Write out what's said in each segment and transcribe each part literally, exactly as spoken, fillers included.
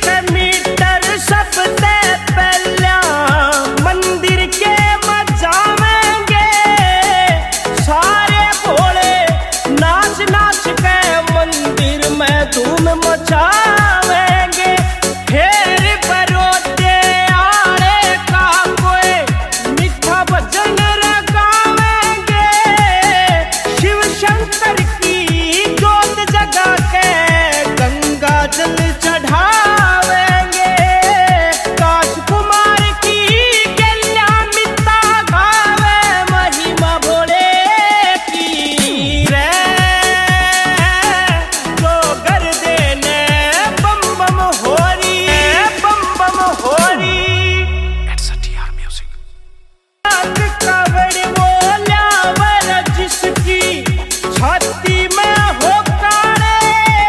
Metre सबसे पहला मंदिर के मचावेंगे, सारे भोले नाच नाच के मंदिर में धूम मचावेंगे। फिर बरोते आड़े का कोई मीठा भजन गावेंगे, शिव शंकर की जोत जगा के गंगा जल चढ़ावेंगे। काश कुमार की गल्या मिता गावे महिमा भोले की रे, जो कर देने बम बम होरी बम बम होरी। कावड़ बोला वर जिसकी छाती में हो काड़े,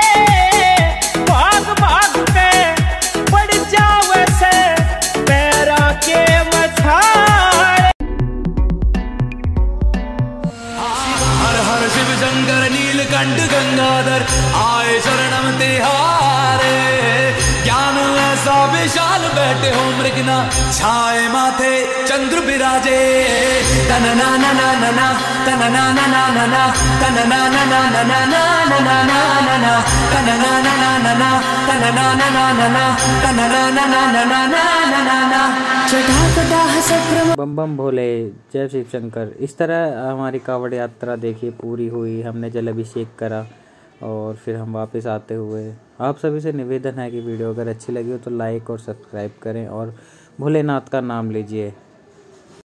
भाग भाग के पड़ जावे से पैरा के मछाड़े। हर हर शिव शंकर नीलकंठ गंगाधर आए शरणम तिहारे। ज्ञान ऐसा विशाल बैठे हो मृगना छाए माथे चंद्र बिराजे। तन ना ना ना ना ना तन ना ना ना ना ना तन ना ना ना ना ना ना ना ना ना ना तन ना ना ना ना ना तन ना ना ना ना ना तन ना ना ना ना ना ना ना ना। बम बम भोले, जय शिव शंकर। इस तरह हमारी कावड़ यात्रा देखिए पूरी हुई। हमने जल अभिषेक करा और फिर हम वापस आते हुए आप सभी से निवेदन है कि वीडियो अगर अच्छी लगी हो तो लाइक और सब्सक्राइब करें और भोलेनाथ का नाम लीजिए।